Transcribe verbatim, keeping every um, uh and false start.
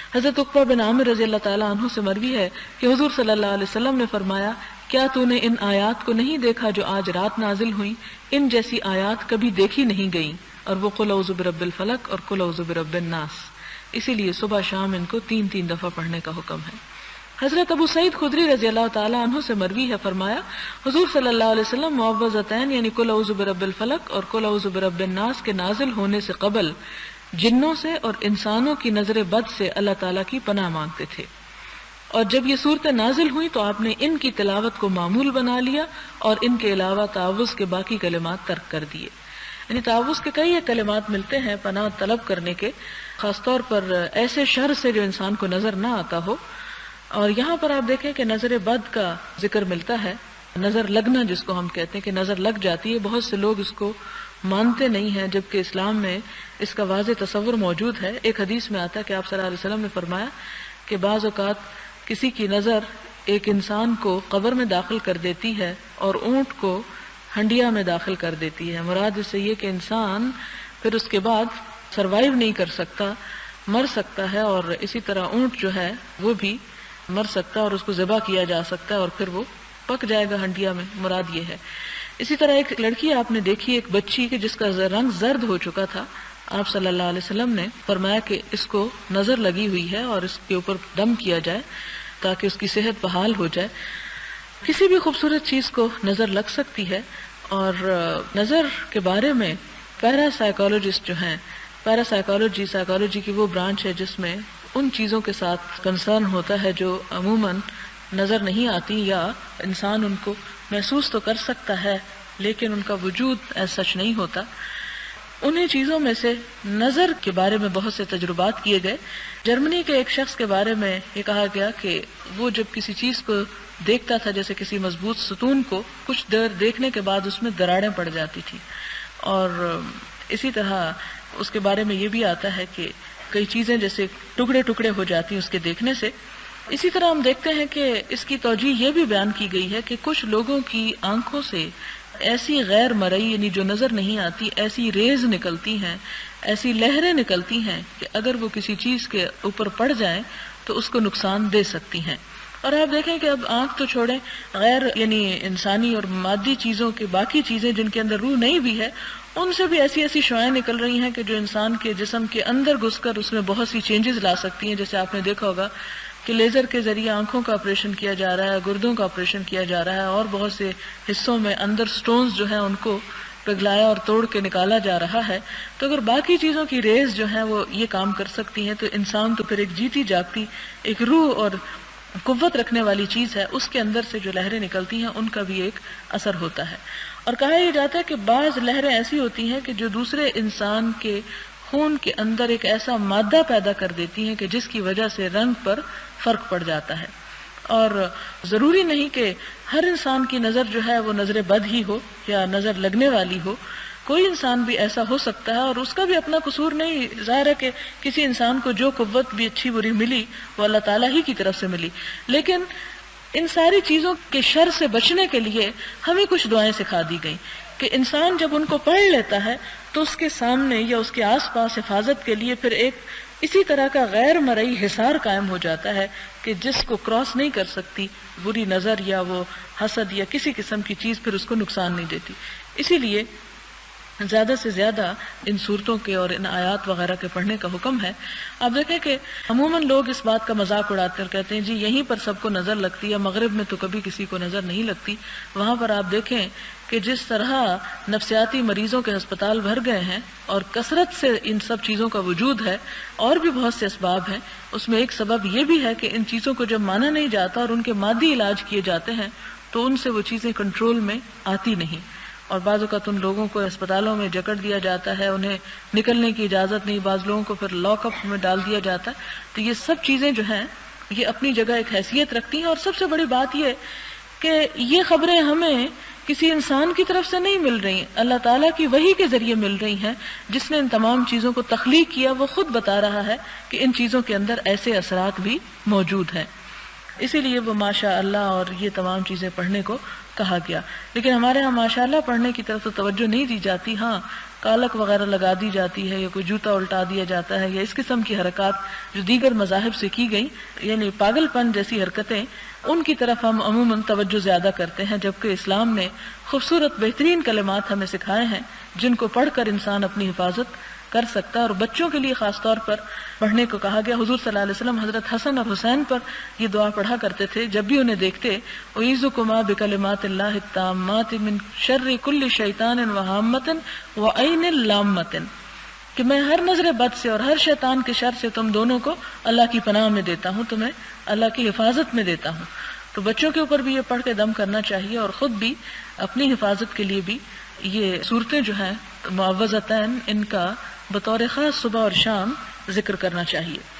حضرت عقبہ بن عامر رضی اللہ تعالیٰ عنہ سے مروی ہے کہ حضور صلی اللہ علیہ وسلم نے فرمایا، کیا تو نے ان آیات کو نہیں دیکھا جو آج رات نازل ہوئیں؟ ان جیسی آیات کبھی دیکھی نہیں گئیں، اور وہ قل اعوذ برب الفلق اور قل اعوذ برب الناس، اسی لیے صبح شام ان کو تین تین دفعہ پڑھنے کا حکم ہے۔ حضرت ابو سعید خدری رضی اللہ تعالیٰ عنہ سے مروی ہے، فرمایا حضور صلی اللہ علیہ وسلم معوذتین یعنی قل اعوذ برب الفلق اور قل اعوذ برب الناس کے نازل ہونے سے قبل جنوں سے اور انسانوں کی نظر بد سے اللہ تعالیٰ کی پناہ مانگتے تھے، اور جب یہ صورتیں نازل ہوئی تو آپ نے ان کی تلاوت کو معمول بنا لیا اور ان کے علاوہ تعوذ کے باقی کلمات ترک کر دیے۔ یعنی تعوذ کے کئی کلمات ملتے ہیں پناہ طلب کرنے کے، خاص طور پر ایسے شر سے جو انسان کو نظر نہ آتا ہو، اور یہاں پر آپ دیکھیں کہ نظر بد کا ذکر ملتا ہے، نظر لگنا جس کو ہم کہتے ہیں کہ نظر لگ جاتی ہے۔ بہت سے لوگ اس کو مانتے نہیں ہیں، جبکہ اسلام میں اس کا واضح تصور موجود ہے۔ ایک حدیث میں آتا ہے کہ آپ صلی اللہ علیہ وسلم نے فرمایا کہ بعض اوقات کسی کی نظر ایک انسان کو قبر میں داخل کر دیتی ہے اور اونٹ کو ہنڈیا میں داخل کر دیتی ہے۔ مراد اس سے یہ کہ انسان پھر اس کے بعد سروائیو نہیں کر سکتا، مر سکتا ہے، اور اسی طرح اونٹ جو ہے وہ بھی مر سکتا ہے اور اس کو ذبح کیا جا سکتا ہے اور پھر وہ پک جائے گا ہنڈیا میں، مراد یہ ہے۔ اسی طرح ایک لڑکی آپ نے دیکھی، ایک بچی کہ جس کا رنگ زرد ہو چکا تھا، آپ صلی اللہ علیہ وسلم نے فرمایا کہ اس کو نظر لگی ہوئی ہے اور اس کے اوپر دم کیا جائے تاکہ اس کی صحت بحال ہو جائے۔ کسی بھی خوبصورت چیز کو نظر لگ سکتی ہے، اور نظر کے بارے میں پیرا سائیکالوجسٹ جو ہیں، پیرا سائیکالوجی سائیکالوجی کی وہ برانچ ہے جس میں ان چیزوں کے ساتھ کنسرن ہوتا ہے جو عموماً نظر نہیں آتی یا انسان ان کو محسوس تو کر سکتا ہے لیکن ان کا وجود ایز سچ نہیں ہوتا۔ انہیں چیزوں میں سے نظر کے بارے میں بہت سے تجربات کیے گئے۔ جرمنی کے ایک شخص کے بارے میں یہ کہا گیا کہ وہ جب کسی چیز کو دیکھتا تھا، جیسے کسی مضبوط ستون کو، کچھ دیر دیکھنے کے بعد اس میں دراڑیں پڑ جاتی تھی، اور اسی طرح اس کے بارے میں یہ بھی آتا ہے کہ کئی چیزیں جیسے ٹکڑے ٹکڑے ہو جاتی ہیں اس کے دیکھنے سے۔ اسی طرح ہم دیکھتے ہیں کہ اس کی توجیہ یہ بھی بیان کی گئی ہے کہ کچھ لوگوں کی آنکھوں سے ایسی غیر مرئی یعنی جو نظر نہیں آتی ایسی ریز نکلتی ہیں، ایسی لہریں نکلتی ہیں کہ اگر وہ کسی چیز کے اوپر پڑ جائیں تو اس کو نقصان دے سکتی ہیں۔ اور آپ دیکھیں کہ اب آنکھ تو چھوڑیں، غیر یعنی انسانی اور مادی چیزوں کے باقی چیزیں جن کے اندر روح نہیں بھی ہے، ان سے بھی ایسی ایسی شعاعیں نکل رہی ہیں کہ جو انسان کے جسم کے اندر گھس کر اس میں بہت سی چینجز لا سکتی ہیں۔ جیسے آپ نے دیکھا ہوگا کہ لیزر کے ذریعے آنکھوں کا آپریشن کیا جا رہا ہے، گردوں کا آپریشن کیا جا رہا ہے، اور بہت سے حصوں میں اندر سٹونز جو ہیں ان کو پگھلایا اور توڑ کے نکالا جا رہا ہے۔ تو اگر باقی چیزوں کی ریز جو ہیں وہ یہ کام کر سکتی ہیں تو انسان تو پھر ایک جیتی جاگتی ایک روح اور قوت رکھنے والی چیز ہے، اس کے اندر سے جو لہریں نکلتی ہیں ان کا بھی ایک اثر ہوتا ہے۔ اور کہا یہ جاتا ہے کہ بعض لہریں ایسی ہوتی ہیں کہ جو دوسرے انسان کے خون کے اندر ایک ایسا مادہ پیدا کر دیتی ہیں کہ جس کی وجہ سے رنگ پر فرق پڑ جاتا ہے، اور ضروری نہیں کہ ہر انسان کی نظر جو ہے وہ نظر بد ہی ہو یا نظر لگنے والی ہو۔ کوئی انسان بھی ایسا ہو سکتا ہے اور اس کا بھی اپنا قصور نہیں۔ ظاہر ہے کہ کسی انسان کو جو قوت بھی اچھی بری ملی وہ اللہ تعالیٰ ہی کی طرف سے ملی، لیکن ان ساری چیزوں کے شر سے بچنے کے لیے ہمیں کچھ دعائیں سکھا دی گئیں کہ انسان جب ان کو پڑھ لیتا ہے تو اس کے سامنے یا اس کے آس پاس حفاظت کے لیے پھر ایک اسی طرح کا غیر مرئی حصار قائم ہو جاتا ہے کہ جس کو کراس نہیں کر سکتی بری نظر یا وہ حسد یا کسی قسم کی چیز، پھر اس کو نقصان نہیں دیتی۔ اسی لیے زیادہ سے زیادہ ان صورتوں کے اور ان آیات وغیرہ کے پڑھنے کا حکم ہے۔ آپ دیکھیں کہ عموماً لوگ اس بات کا مذاق اڑاتے اور کہتے ہیں جی یہیں پر سب کو نظر لگتی ہے، مغرب میں تو کبھی کسی کو نظر نہیں لگتی۔ وہاں پر آپ دیکھیں کہ جس طرح نفسیاتی مریضوں کے ہسپتال بھر گئے ہیں اور کثرت سے ان سب چیزوں کا وجود ہے، اور بھی بہت سے اسباب ہیں، اس میں ایک سبب یہ بھی ہے کہ ان چیزوں کو جب مانا نہیں جاتا اور ان کے مادی علاج کیے جاتے ہیں تو ان سے وہ چیزیں کنٹرول میں آتی نہیں، اور بعض اوقات ان لوگوں کو اسپتالوں میں جکڑ دیا جاتا ہے، انہیں نکلنے کی اجازت نہیں، بعض لوگوں کو پھر لاک اپ میں ڈال دیا جاتا ہے۔ تو یہ سب چیزیں جو ہیں یہ اپنی جگہ ایک حیثیت رکھتی ہیں، اور سب سے بڑی بات یہ کہ یہ خبریں ہمیں کسی انسان کی طرف سے نہیں مل رہی، اللہ تعالیٰ کی وحی کے ذریعے مل رہی ہیں، جس نے ان تمام چیزوں کو تخلیق کیا وہ خود بتا رہا ہے کہ ان چیزوں کے اندر ایسے اثرات بھی موجود ہیں۔ اسی لیے وہ ماشاء اللہ اور یہ تمام چیزیں پڑھنے کو کہا گیا۔ لیکن ہمارے ہاں ماشاء اللہ پڑھنے کی طرف تو توجہ نہیں دی جاتی۔ ہاں کالک وغیرہ لگا دی جاتی ہے یا کوئی جوتا الٹا دیا جاتا ہے یا اس قسم کی حرکات جو دیگر مذاہب سے کی گئی، یعنی پاگل پن جیسی حرکتیں، ان کی طرف ہم عموماً توجہ زیادہ کرتے ہیں، جبکہ اسلام نے خوبصورت بہترین کلمات ہمیں سکھائے ہیں جن کو پڑھ کر انسان اپنی حفاظت کر سکتا ہے، اور بچوں کے لیے خاص طور پر پڑھنے کو کہا گیا۔ حضور صلی اللہ علیہ وسلم حضرت حسن اور حسین پر یہ دعا پڑھا کرتے تھے جب بھی انہیں دیکھتے، اعیذکما بکلمات اللہ التامات من شر کل شیطان وہامۃ وعین لامۃ، کہ میں ہر نظر بد سے اور ہر شیطان کے شر سے تم دونوں کو اللہ کی پناہ میں دیتا ہوں، تمہیں اللہ کی حفاظت میں دیتا ہوں۔ تو بچوں کے اوپر بھی یہ پڑھ کے دم کرنا چاہیے، اور خود بھی اپنی حفاظت کے لیے بھی یہ صورتیں جو ہیں معوذتین، ان کا بطور خاص صبح اور شام ذکر کرنا چاہیے۔